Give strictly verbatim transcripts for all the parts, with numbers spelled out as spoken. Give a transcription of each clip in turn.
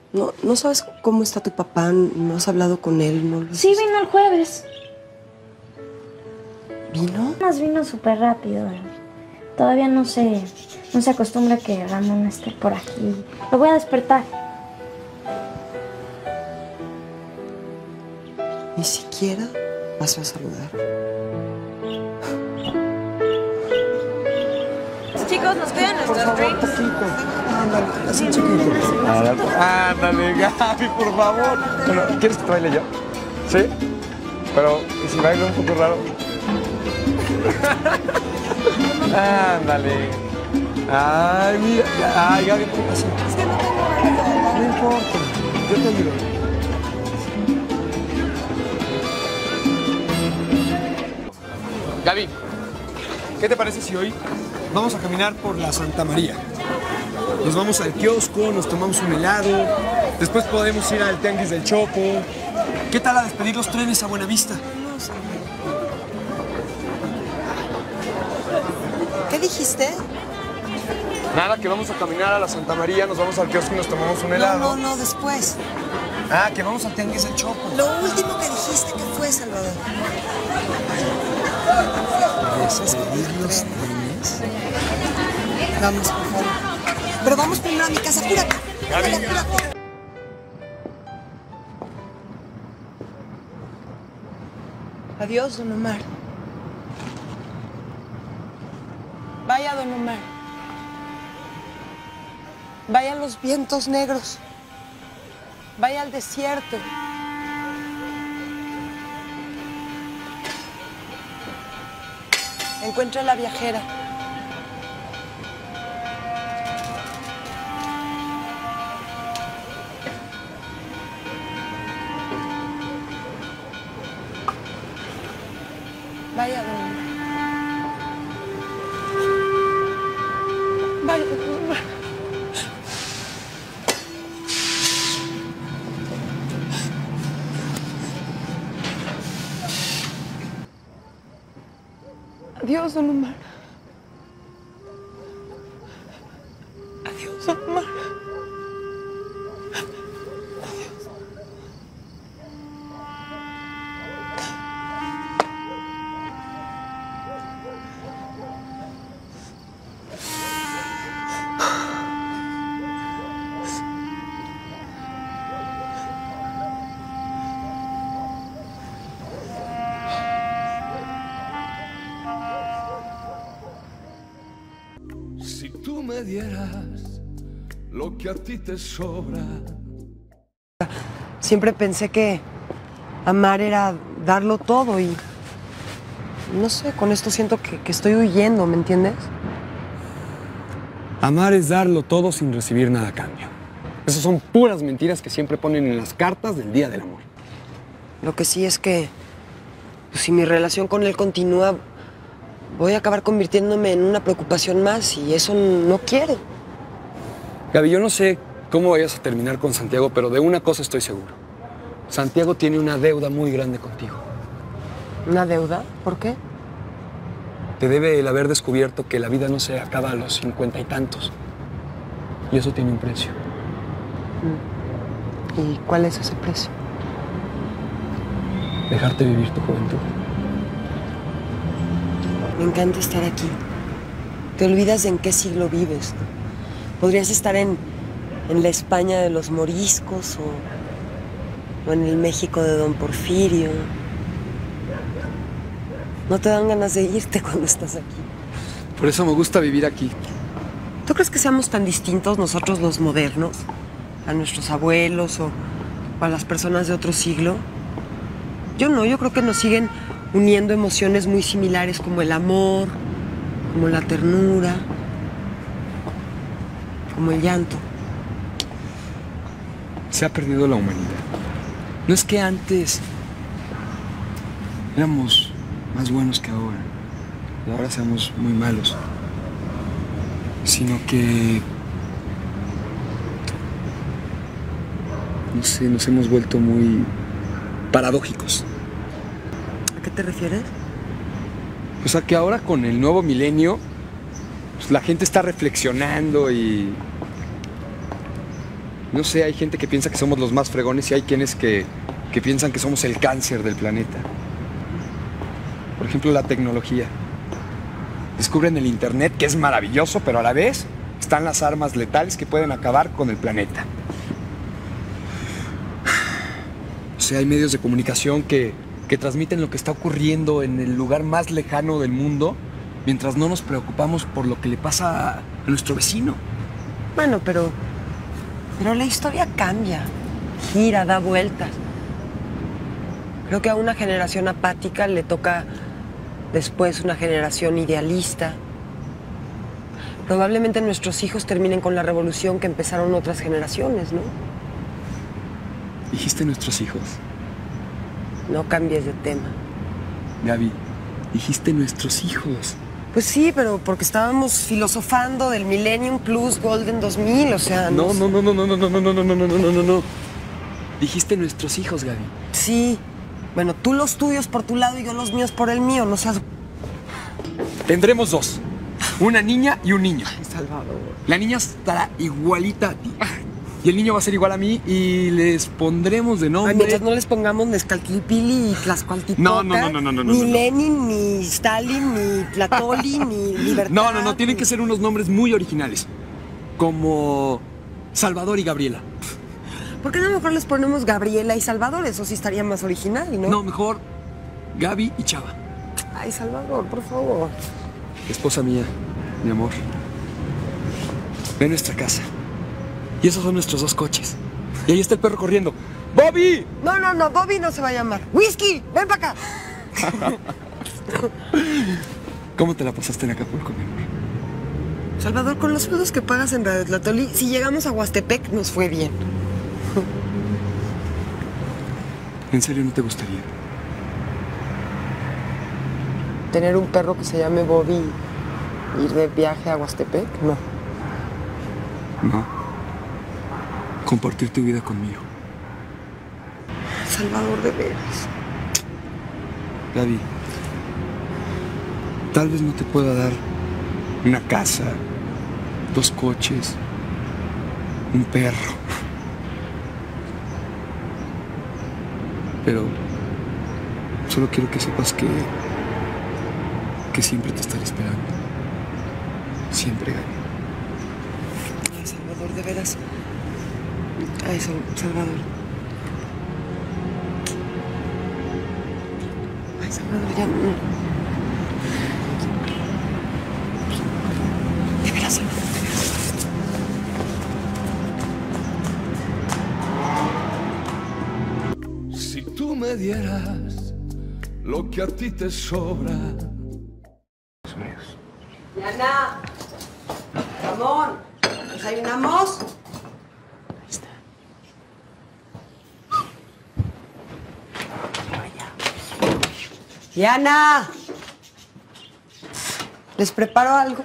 ¿No, ¿No sabes cómo está tu papá? ¿No has hablado con él? ¿No lo Sí, vino el jueves. ¿Vino? Más vino súper rápido. Todavía no se, no se acostumbra que Ramón esté por aquí. Lo voy a despertar. Ni siquiera vas a saludar. Chicos, nos quedan nuestros drinks. Ándale, así chiquito. Ándale, Gaby, por favor. Bueno, ¿quieres que te baile yo? ¿Sí? Pero, ¿y si bailo un poco raro? Ándale. Ay, mira. Ay, Gaby, ¿qué pasa? Es que no tengo nada. No importa. Yo te ayudo. Gaby, ¿qué te parece si hoy vamos a caminar por la Santa María? Nos vamos al kiosco, nos tomamos un helado, después podemos ir al Tianguis del Chopo. ¿Qué tal a despedir los trenes a Buenavista? ¿Qué dijiste? Nada, que vamos a caminar a la Santa María, nos vamos al kiosco y nos tomamos un helado. No, no, no, después. Ah, que vamos al Tianguis del Chopo. Lo último que dijiste que fue, Salvador. ¿Despedir los trenes? Vamos, por favor. Pero vamos primero a mi casa, apúrate. Gaby. Apúrate, apúrate. Adiós, don Omar. Vaya, don Omar. Vaya a los vientos negros. Vaya al desierto. Encuentre a la viajera. Vaya, don Omar. Vaya, don Omar. Adiós, don Omar. Adiós, don Omar. Adiós. Si tú me dieras lo que a ti te sobra. Siempre pensé que amar era darlo todo y... No sé, con esto siento que, que estoy huyendo, ¿me entiendes? Amar es darlo todo sin recibir nada a cambio. Esas son puras mentiras que siempre ponen en las cartas del Día del Amor. Lo que sí es que... Pues, si mi relación con él continúa, voy a acabar convirtiéndome en una preocupación más y eso no quiero. Gaby, yo no sé cómo vayas a terminar con Santiago, pero de una cosa estoy seguro. Santiago tiene una deuda muy grande contigo. ¿Una deuda? ¿Por qué? Te debe el haber descubierto que la vida no se acaba a los cincuenta y tantos. Y eso tiene un precio. ¿Y cuál es ese precio? Dejarte vivir tu juventud. Me encanta estar aquí. Te olvidas de en qué siglo vives, ¿no? Podrías estar en, en la España de los moriscos o, o en el México de Don Porfirio. No te dan ganas de irte cuando estás aquí. Por eso me gusta vivir aquí. ¿Tú crees que seamos tan distintos nosotros los modernos a nuestros abuelos o, o a las personas de otro siglo? Yo no, yo creo que nos siguen uniendo emociones muy similares como el amor, como la ternura, como el llanto. Se ha perdido la humanidad. No es que antes éramos más buenos que ahora, y ahora seamos muy malos, sino que, no sé, nos hemos vuelto muy paradójicos. ¿A qué te refieres? Pues a que ahora con el nuevo milenio, pues la gente está reflexionando y... No sé, hay gente que piensa que somos los más fregones y hay quienes que, que piensan que somos el cáncer del planeta. Por ejemplo, la tecnología. Descubren el internet, que es maravilloso, pero a la vez están las armas letales que pueden acabar con el planeta. O sea, hay medios de comunicación que, que transmiten lo que está ocurriendo en el lugar más lejano del mundo, mientras no nos preocupamos por lo que le pasa a nuestro vecino. Bueno, pero... Pero la historia cambia, gira, da vueltas. Creo que a una generación apática le toca después una generación idealista. Probablemente nuestros hijos terminen con la revolución que empezaron otras generaciones, ¿no? Dijiste nuestros hijos. No cambies de tema. Gaby, dijiste nuestros hijos. Pues sí, pero porque estábamos filosofando del Millennium Plus Golden dos mil, o sea... No, nos- no, no, no, no, no, no, no, no, no, no, no, no, no. Dijiste nuestros hijos, Gaby. Sí. Bueno, tú los tuyos por tu lado y yo los míos por el mío, no seas... Tendremos dos. Una niña y un niño. Ay, Salvador. La niña estará igualita a ti. Y el niño va a ser igual a mí y les pondremos de Ay, nombre... mientras no les pongamos Nezcaltlipili y Tlaxcualtipoca, No, no, no, no, no, no, ni no, no. Lenin, ni Stalin, ni Tlatoli, ni Libertad. No, no, no, tienen ni- que ser unos nombres muy originales. Como Salvador y Gabriela. ¿Por qué no mejor les ponemos Gabriela y Salvador? Eso sí estaría más original, ¿no? No, mejor Gaby y Chava. Ay, Salvador, por favor. Esposa mía, mi amor. Ve a nuestra casa. Y esos son nuestros dos coches. Y ahí está el perro corriendo. ¡Bobby! No, no, no, Bobby no se va a llamar. ¡Whisky! ¡Ven para acá! ¿Cómo te la pasaste en Acapulco, mi amor? Salvador, con los sueldos que pagas en Radio Tlatoli, si llegamos a Huastepec nos fue bien. ¿En serio no te gustaría? Tener un perro que se llame Bobby y ir de viaje a Huastepec, no. No. Compartir tu vida conmigo. Salvador, de veras. Gaby, tal vez no te pueda dar una casa, dos coches, un perro. Pero solo quiero que sepas que que siempre te estaré esperando. Siempre, Gaby. Ay, Salvador, de veras. Ay, Sal- Salvador. Ay, Salvador, ya... no. De veras, Salvador, de veras. Si tú me dieras lo que a ti te sobra. Diana, Ramón, ¿desayunamos? Ahí está. Diana, ¿les preparo algo?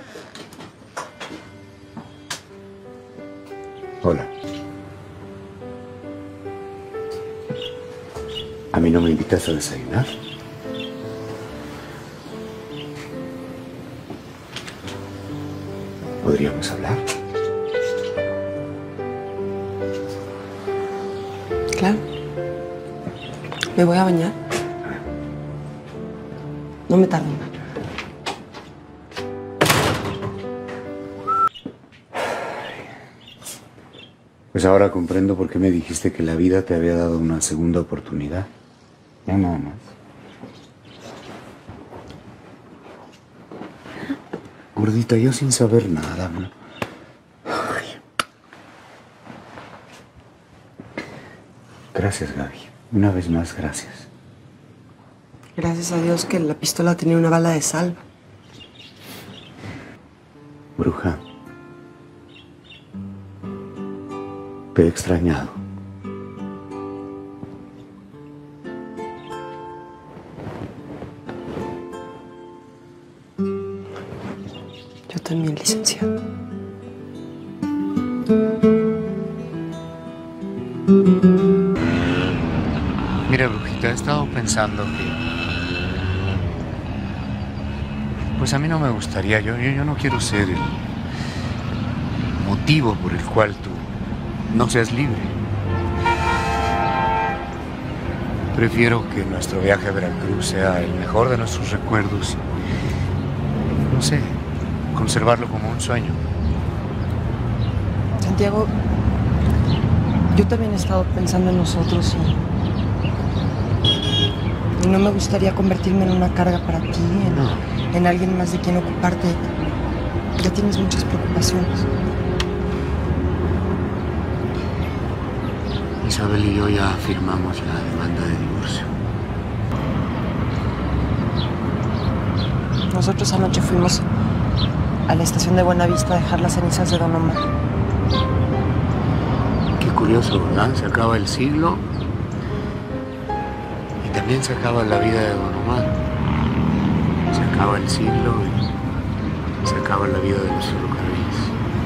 Hola. ¿A mí no me invitas a desayunar? ¿Podríamos hablar? Claro. Me voy a bañar. No me tardo. Pues ahora comprendo por qué me dijiste que la vida te había dado una segunda oportunidad. No, no, no. Gordita, yo sin saber nada, ¿no? Ay. Gracias, Gaby. Una vez más, gracias. Gracias a Dios que la pistola tenía una bala de salva. Bruja. Te he extrañado. Yo también, licenciado. Mira, Brujita, he estado pensando que... Pues a mí no me gustaría, yo, yo, yo no quiero ser el motivo por el cual tú no seas libre. Prefiero que nuestro viaje a Veracruz sea el mejor de nuestros recuerdos. No sé, conservarlo como un sueño. Santiago, yo también he estado pensando en nosotros y, y no me gustaría convertirme en una carga para ti, en, No. en alguien más de quien ocuparte. Ya tienes muchas preocupaciones. Isabel y yo ya firmamos la demanda de divorcio. Nosotros anoche fuimos a la estación de Buenavista a dejar las cenizas de Don Omar. Qué curioso, ¿verdad? Se acaba el siglo y también se acaba la vida de Don Omar. Se acaba el siglo y se acaba la vida de los ferrocarriles.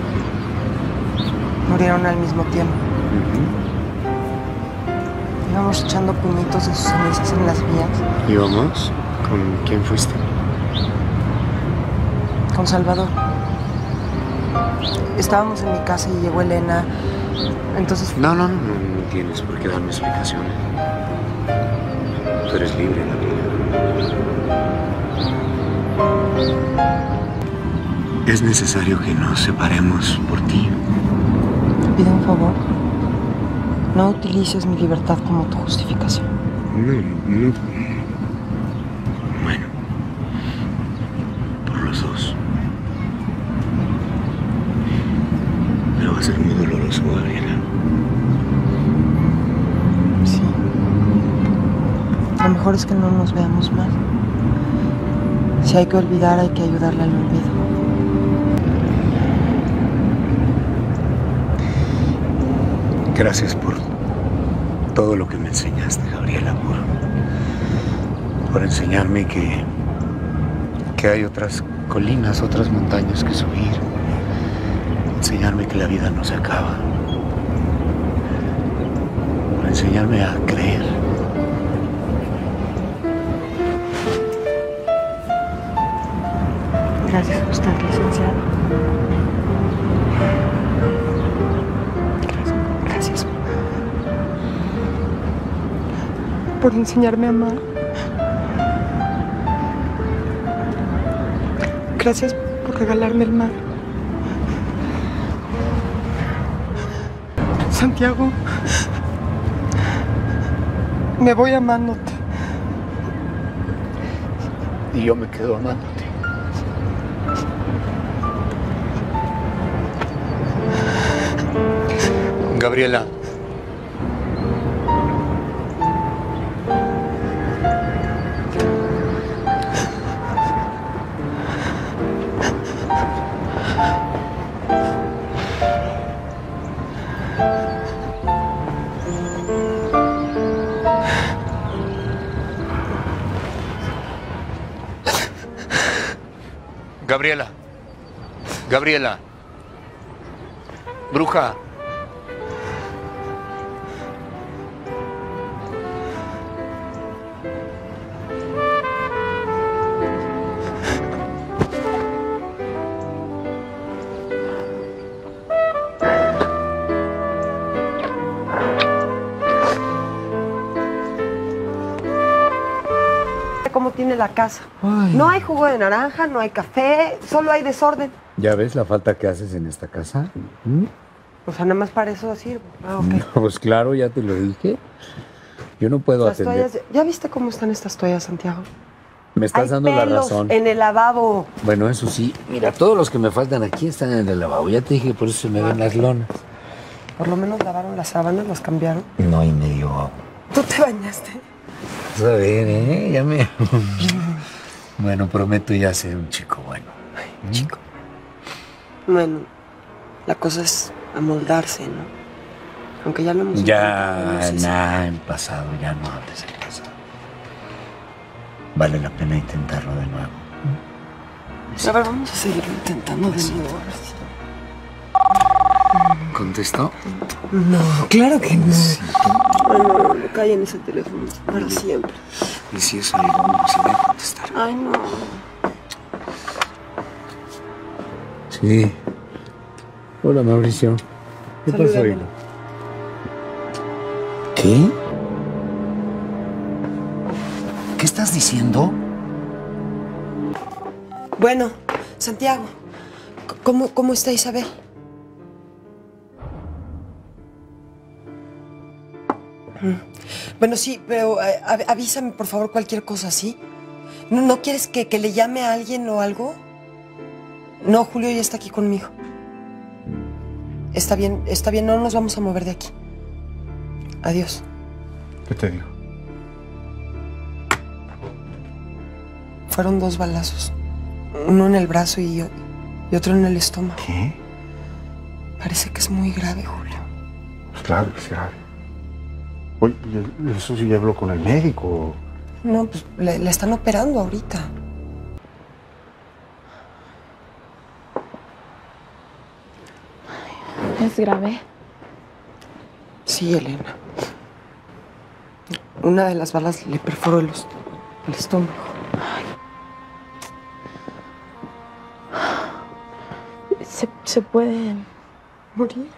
Murieron al mismo tiempo. Uh-huh. Íbamos echando puñitos de sus cenizas en las vías. ¿Íbamos? ¿Con quién fuiste? Con Salvador. Estábamos en mi casa y llegó Elena. Entonces... No, no, no, no, no tienes por qué darme explicaciones. Tú eres libre, Gabriela. Es necesario que nos separemos por ti. Te pido un favor. No utilices mi libertad como tu justificación. No, no. Bueno. Por los dos. Pero va a ser muy doloroso, Gabriela. Sí. Lo mejor es que no nos veamos mal. Si hay que olvidar, hay que ayudarle al olvido. Gracias por todo lo que me enseñaste, Gabriela, por, por enseñarme que, que hay otras colinas, otras montañas que subir. Enseñarme que la vida no se acaba. Por enseñarme a creer. Gracias a usted, licenciado. Gracias. Por enseñarme a amar. Gracias por regalarme el mar. Santiago, me voy amándote. Y yo me quedo amándote. Gabriela. Gabriela. Gabriela. Bruja. ¿Cómo tiene la casa? Ay. No hay jugo de naranja, no hay café, solo hay desorden. ¿Ya ves la falta que haces en esta casa? ¿Mm? O sea, nada más para eso sirvo. Ah, ok. No, pues claro, ya te lo dije. Yo no puedo Las atender. toallas, ¿ya viste cómo están estas toallas, Santiago? Me estás Hay dando la pelos razón. en el lavabo. Bueno, eso sí. Mira, todos los que me faltan aquí están en el lavabo. Ya te dije, por eso se me ven las lonas. Por lo menos lavaron las sábanas, las cambiaron. No hay medio agua. ¿Tú te bañaste? Vas a ver, ¿eh? Ya me... Bueno, prometo ya ser un chico bueno. Ay, chico. Bueno, la cosa es amoldarse, ¿no? Aunque ya lo hemos Ya, intentado, no sé si- nada, en pasado. Ya no hables del pasado. Vale la pena intentarlo de nuevo. A ver, vamos a seguirlo intentando de nuevo. ¿Contestó? No, claro que no. Ay, no, no cae en ese teléfono para siempre. ¿Y si es algo? Si voy a contestar. Ay, no. Sí. Hola, Mauricio. ¿Qué pasó, Salúdamelo. hijo? ¿Qué? ¿Qué estás diciendo? Bueno, Santiago, ¿cómo, cómo está Isabel? Bueno, sí, pero eh, avísame por favor cualquier cosa, ¿sí? ¿No, no quieres que, que le llame a alguien o algo? No, Julio ya está aquí conmigo. Está bien, está bien, no nos vamos a mover de aquí. Adiós. ¿Qué te digo? Fueron dos balazos. Uno en el brazo y, y otro en el estómago. ¿Qué? Parece que es muy grave, Julio. Pues claro que es grave. Oye, eso sí ya habló con el médico. No, pues le, le están operando ahorita. ¿Es grave? Sí, Elena. Una de las balas le perforó el, el estómago. ¿Se, se puede morir?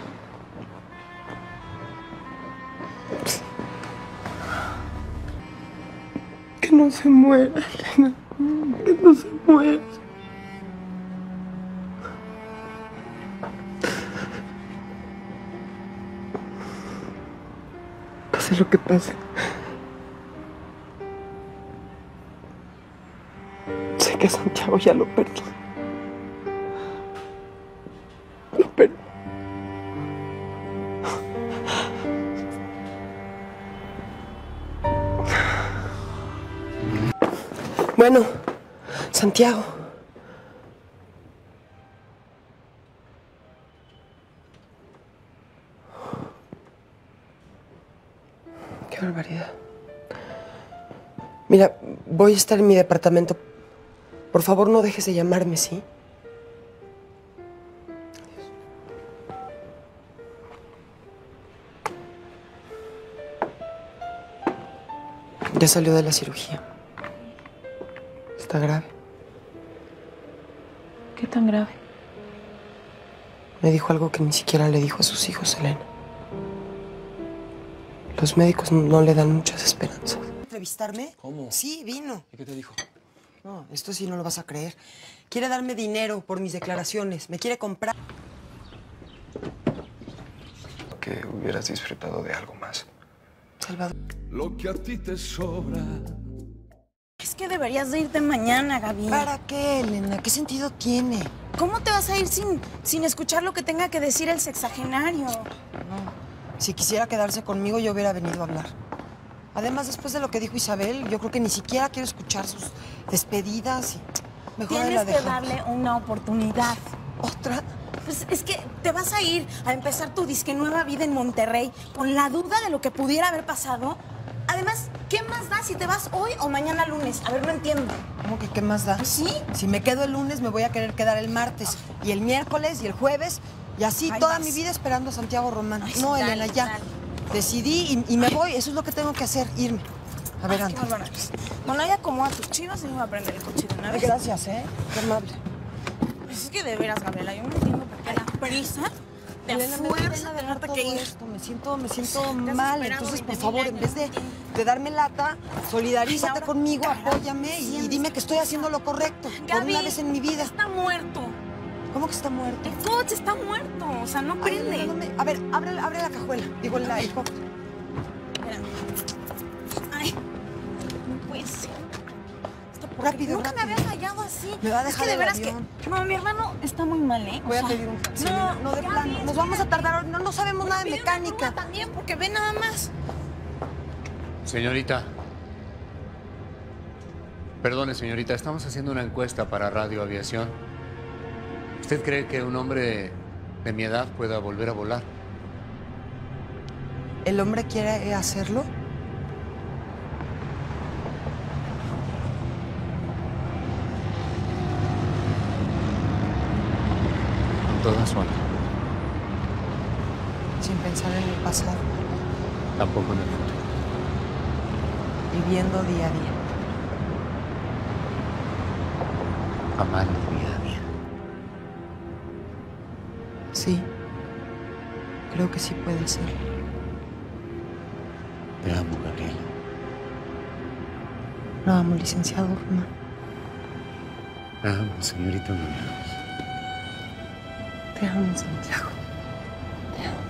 Que no se muera, Elena. Que no se muera. Pase lo que pase. Sé que Santiago ya lo perdí. Lo perdí. Bueno, Santiago. Qué barbaridad. Mira, voy a estar en mi departamento. Por favor, no dejes de llamarme, ¿sí? Ya salió de la cirugía. Está grave. ¿Qué tan grave? Me dijo algo que ni siquiera le dijo a sus hijos, Elena. Los médicos no le dan muchas esperanzas. ¿Entrevistarme? ¿Cómo? Sí, vino. ¿Y qué te dijo? No, esto sí no lo vas a creer. Quiere darme dinero por mis declaraciones. Me quiere comprar. Que hubieras disfrutado de algo más. Salvador. Lo que a ti te sobra. Es que deberías de irte mañana, Gaby. ¿Para qué, Elena? ¿Qué sentido tiene? ¿Cómo te vas a ir sin, sin escuchar lo que tenga que decir el sexagenario? No. Si quisiera quedarse conmigo, yo hubiera venido a hablar. Además, después de lo que dijo Isabel, yo creo que ni siquiera quiero escuchar sus despedidas y mejor Tienes la que dejamos. darle una oportunidad. ¿Otra? Pues es que te vas a ir a empezar tu disque nueva vida en Monterrey con la duda de lo que pudiera haber pasado. Además, ¿qué más da si te vas hoy o mañana lunes? A ver, no entiendo. ¿Cómo que qué más da? Pues sí. Si me quedo el lunes, me voy a querer quedar el martes. Y el miércoles y el jueves. Y así Ahí toda vas. mi vida esperando a Santiago Román. Ay, No, dale, Elena, ya. dale. Decidí y, y me voy. Eso es lo que tengo que hacer, irme. A ver, Ay, Andy. qué bárbara. Bueno, ya acomoda tus chivas y me voy a prender el coche de una Ay, vez. gracias, ¿eh? Qué amable. Pues es que de veras, Gabriela, yo no entiendo por qué la prisa te Elena, me fuerza pena de dejarte todo que ir. esto. Me siento, me siento Te has mal. esperado Entonces, por veinte favor, mil en vez de, años. de darme lata, solidarízate Ay, ahora, conmigo, carajo, apóyame y, y dime que estoy haciendo lo correcto. Por Gaby, una vez en mi vida. está muerto. ¿Cómo que está muerto? El coche está muerto. O sea, no Ay, prende. Elena, no me- A ver, abre, abre la cajuela. Digo, el helicóptero. Espérame. Ay, no puede ser. Esto porque Rápido, Nunca rápido. me había fallado así. Me va a Es dejar que de el veras avión. que... No, mi hermano está muy mal, ¿eh? O Voy a sea, pedir un taxi. No, Elena, no de Gaby, plano. Nos vamos a tardar. No, no sabemos nada de Pide una mecánica. grúa también, porque ve nada más. Señorita. Perdone, señorita, estamos haciendo una encuesta para Radio Aviación. ¿Usted cree que un hombre de mi edad pueda volver a volar? ¿El hombre quiere hacerlo? Todas son. Sin pensar en el pasado. Tampoco en el futuro. Viviendo día a día. Amando día a día. Sí. Creo que sí puede ser. Te amo, Gabriela. Lo amo, licenciado Román. Te amo, señorita Muñoz. Te amo, Santiago. Te amo.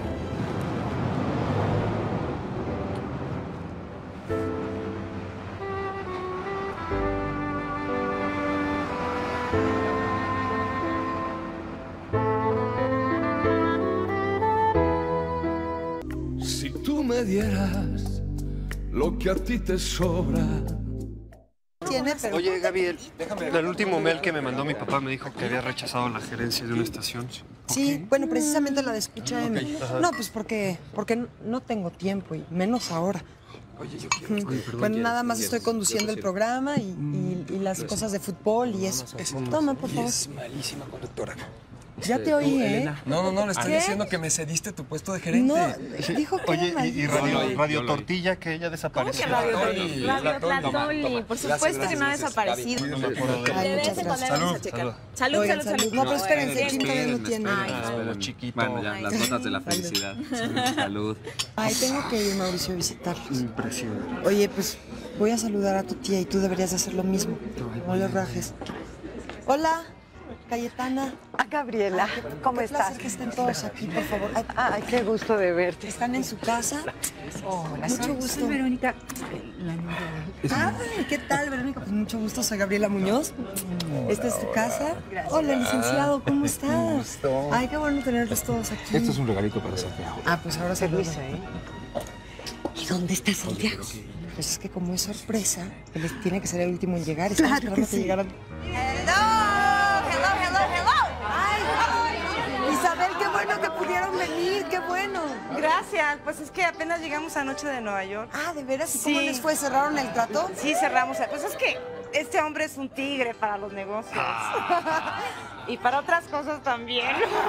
Si tú me dieras lo que a ti te sobra. Tiene, pero... Oye, Gabriel, el último mail que me mandó mi papá me dijo que había rechazado la gerencia de una estación. Sí, bueno, precisamente la de Escucha M. No, pues porque, porque no tengo tiempo, y menos ahora. Oye, yo quiero... Oye, perdón, Bueno, ya- nada más ya- estoy conduciendo el programa y, y- y las cosas de fútbol y eso. Toma, por favor. Es malísima conductora. Ya te oí, ¿eh? No, no, no, le estoy ¿Qué? diciendo que me cediste tu puesto de gerente. No, dijo que Oye, era y, y malísimo. Radio, Radio Tortilla, que ella desapareció. Tlatoli, Radio Tlatoli. Tlatoli, por supuesto que no ha desaparecido. No me acuerdo de Ay, De vez muchas en cuando gracias. vamos a checar. Salud, Oigan, salud, salud. No, pero espérense, ¿quién todavía no tiene? Los chiquitos. Bueno, ya, las notas de la felicidad. Salud. Ay, tengo que ir, Mauricio, a visitarlos. Impresionante. Oye, pues voy a saludar a tu tía y tú deberías de hacer lo mismo. No le rajes. Hola, Cayetana. Ah, Gabriela, ¿cómo Qué estás? placer que estén todos aquí, por favor. Ay, Ay, qué gusto de verte. ¿están en su casa? Hola, Mucho gusto. Verónica. Ay, ¿qué tal, Verónica? Pues mucho gusto, soy Gabriela Muñoz. ¿Esta es tu casa? Hola, licenciado, ¿cómo estás? Ay, qué bueno tenerlos todos aquí. Esto es un regalito para Santiago. Ah, pues ahora se Permiso, ¿eh? ¿Y dónde está Santiago? Pues es que como es sorpresa, él tiene que ser el último en llegar. Estamos esperando que llegaran. Hello, hello, hello, hello. Ay, Isabel, qué bueno que pudieron venir, qué bueno. Gracias, pues es que apenas llegamos anoche de Nueva York. Ah, ¿de veras? ¿Y cómo Sí. les fue? ¿Cerraron el trato? Sí, cerramos. Pues es que este hombre es un tigre para los negocios. Y para otras cosas también.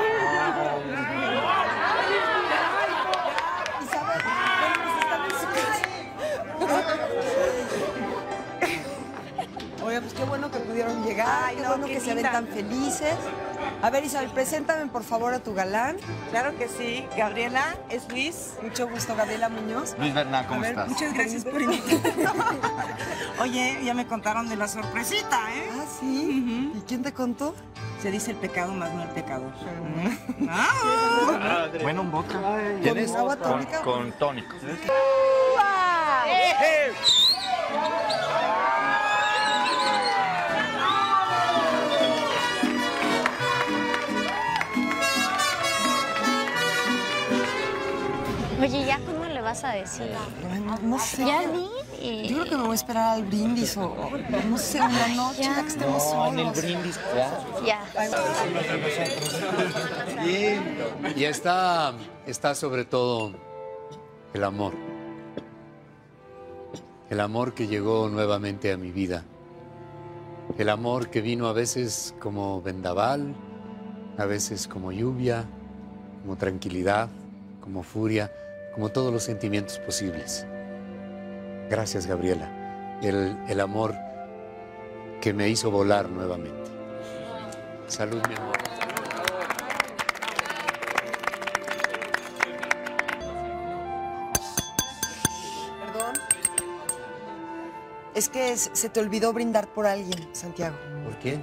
Isabel, bueno, pues están en su casa. Oye, pues qué bueno que pudieron llegar, Ay, qué no, bueno qué que se ven linda. tan felices. A ver, Isabel, preséntame por favor a tu galán. Claro que sí. Gabriela, es Luis. Mucho gusto, Gabriela Muñoz. Luis Bernal, ¿cómo A ver, estás? Muchas gracias por invitarme. Oye, ya me contaron de la sorpresita, ¿eh? Ah, ¿sí? ¿Y quién te contó? Se dice el pecado más no el pecador. Bueno, un vodka. ¿Con agua tónica? Con tónico. Oye, ¿ya cómo le vas a decir? Ay, no, no sé. Ya di. Yo creo que me voy a esperar al brindis o, o, no sé, una noche ya que estemos solos. Ya. Y está, está sobre todo el amor. El amor que llegó nuevamente a mi vida. El amor que vino a veces como vendaval, a veces como lluvia, como tranquilidad, como furia, como todos los sentimientos posibles. Gracias, Gabriela. El, el amor que me hizo volar nuevamente. Salud, mi amor. Perdón. Es que es- se te olvidó brindar por alguien, Santiago. ¿Por quién?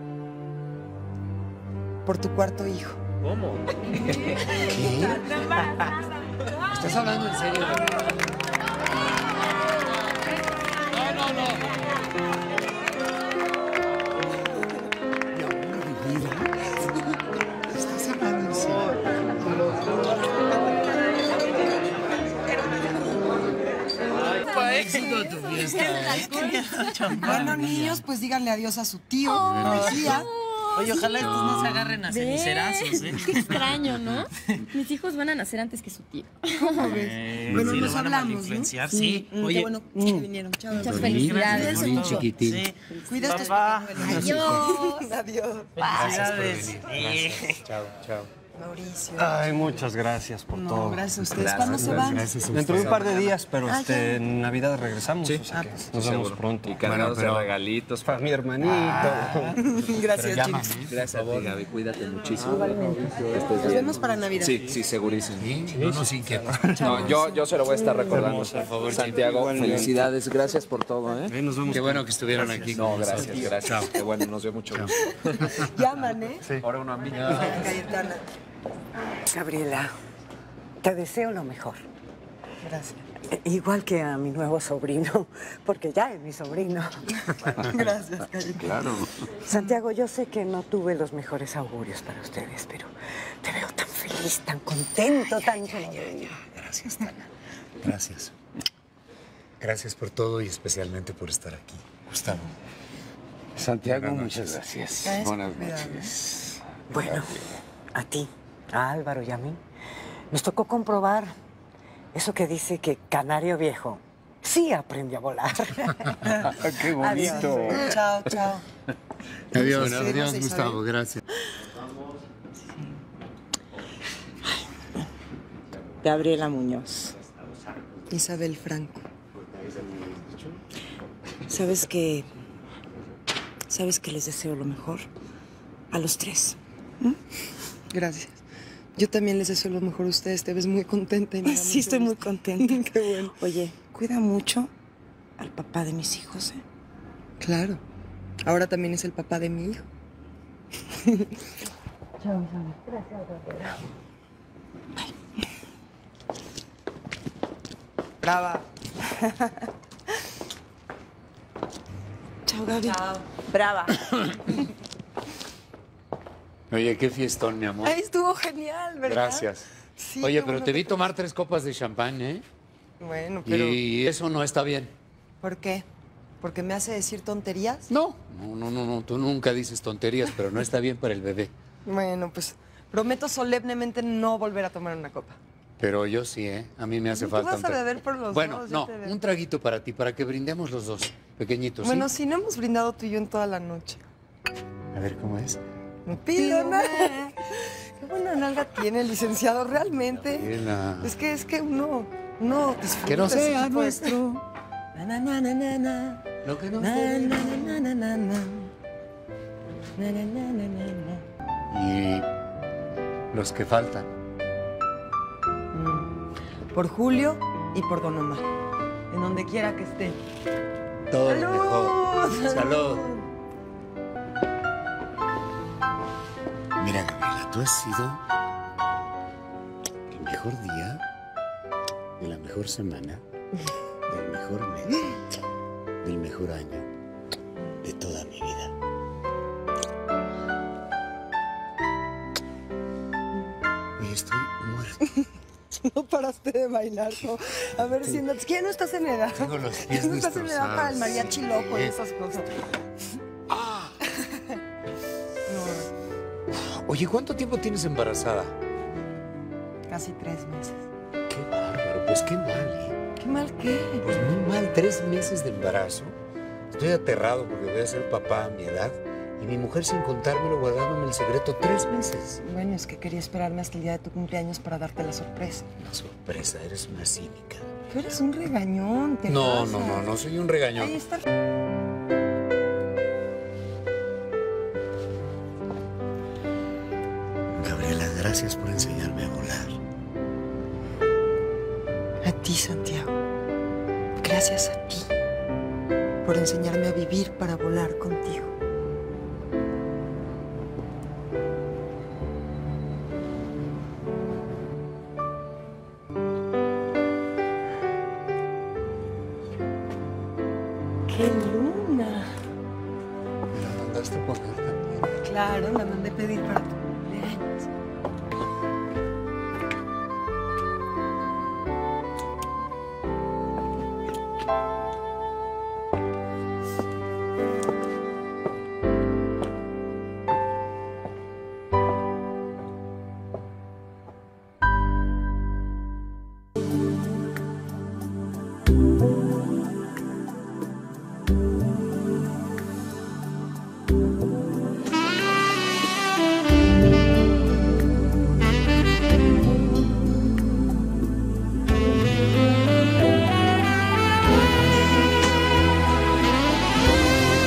Por tu cuarto hijo. ¿Qué? ¿Estás hablando en serio? No, no, no. Mi amor de vida. ¿Estás hablando en serio? Fue éxito tu fiesta. Bueno, niños, pues díganle adiós a su tío, Mejía. Oye, ojalá estos no se agarren a cenicerazos, ¿eh? Qué extraño, ¿no? Mis hijos van a nacer antes que su tío. ¿Cómo ves? Eh, Bueno, sí, nos lo van a hablamos, ¿no? malinfluenciar, sí. Mm, Oye, qué bueno que vinieron. Chao. Muchas felicidades. Cuídense Morín, mucho. chiquitín. Sí. Cuida estos Papá. pequeñuelos. Adiós. Adiós. Gracias por Felicidades. venir. Gracias. Chao, chao. Mauricio. Ay, muchas gracias por No, todo. gracias a ustedes. ¿Cuándo se van? Gracias. Dentro de un par de días, pero Ah, este, ya. en Navidad regresamos. Sí. O sea Ah, que pues, nos vemos seguro. pronto. Y cargados Bueno, de pero regalitos. para mi hermanito. Ah. Gracias, Pero Jim. llámame, Gracias a ti, Gaby. Cuídate muchísimo. Igualmente. Que estés Nos bien. vemos para Navidad. Sí, sí, segurísimo. No nos inquietes. No, yo, yo se lo voy a estar recordando. Por favor, Santiago, igualmente. felicidades. Gracias por todo, ¿eh? Qué bueno que estuvieron aquí. No, gracias, gracias. Qué bueno, nos dio mucho gusto. Llaman, ¿eh? Sí. Ahora uno a mí. Cayetana. Gabriela, te deseo lo mejor. Gracias. Eh, Igual que a mi nuevo sobrino, porque ya es mi sobrino. Gracias, Cayetana. Claro. Santiago, yo sé que no tuve los mejores augurios para ustedes, pero te veo tan feliz, tan contento, tan... Gracias, Tana. Gracias. Gracias por todo y especialmente por estar aquí. Gustavo. Santiago, Buenas muchas noches. gracias. Buenas noches. Bueno, a ti, a Álvaro y a mí, nos tocó comprobar eso que dice que Canario Viejo sí aprende a volar. ¡Qué bonito! Adiós. Chao, chao. Adiós, Sí, adiós, sí, Gustavo, Isabel. gracias. Gabriela Muñoz. Isabel Franco. ¿Sabes que ¿Sabes que les deseo lo mejor? A los tres. ¿Mm? Gracias. Yo también les deseo lo mejor a ustedes. Te ves muy contenta. Y me da Sí, mucho estoy muy gusto. contenta. Qué bueno. Oye, cuida mucho al papá de mis hijos, ¿eh? Claro. Ahora también es el papá de mi hijo. Chao, Isabel. Gracias, Gabriela. Brava. Chao, Gaby. Brava. Oye, qué fiestón, mi amor. Ay, estuvo genial, ¿verdad? Gracias. Sí, Oye, qué pero bueno te que vi tomar tres copas de champán, ¿eh? Bueno, pero Y eso no está bien. ¿por qué? ¿Porque me hace decir tonterías? No, no, no, no, no, tú nunca dices tonterías, pero no está bien para el bebé. Bueno, pues prometo solemnemente no volver a tomar una copa. Pero yo sí, ¿eh? A mí me hace Tú falta vas un a tra- beber por los Bueno, dos, yo no, te veo. un traguito para ti, para que brindemos los dos, pequeñitos, ¿sí? Bueno, si no hemos brindado tú y yo en toda la noche. A ver, ¿cómo es? No pido nada. Qué buena nalga tiene el licenciado, realmente. Gabriela. Es que, es que uno, uno disfruta. Que no ese sea tipo de- nuestro. Na, na, na, na, na, na. Lo que no Na, fue. na, na, na, na, na. Na, na, na, na, na, Y los que faltan. na. Por Julio y por Don Omar. En donde quiera que esté. Todo lo ¡Salud! mejor. Salud. Mira, Gabriela, tú has sido el mejor día de la mejor semana, del mejor mes, del mejor año, de toda mi vida. Oye, estoy muerto. No paraste de bailar, ¿no? A ver, siéntate. ¿Quién no estás en edad? Tengo los pies ¿Quién no estás en edad para el destrozados. mariachi loco y Sí. esas cosas? Oye, ¿cuánto tiempo tienes embarazada? Casi tres meses. Qué bárbaro, pues qué mal, ¿eh? ¿Qué mal qué? Pues muy mal, tres meses de embarazo. Estoy aterrado porque voy a ser papá a mi edad y mi mujer sin contármelo guardándome el secreto tres meses. Bueno, es que quería esperarme hasta el día de tu cumpleaños para darte la sorpresa. Una sorpresa, eres una cínica. Tú eres un regañón, te No, pasa. no, no, no soy un regañón. Ahí está. Gabriela, gracias por enseñarme a volar. A ti, Santiago. Gracias a ti por enseñarme a vivir para volar contigo. ¡Qué luna! ¿Me la mandaste a poner también? Claro, la mandé pedir para tu cumpleaños.